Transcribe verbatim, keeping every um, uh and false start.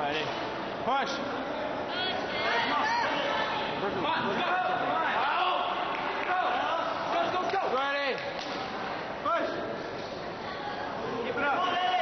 Ready. Push. Come on, go, come on. Go, go, go, go. Ready. Push. Keep it up.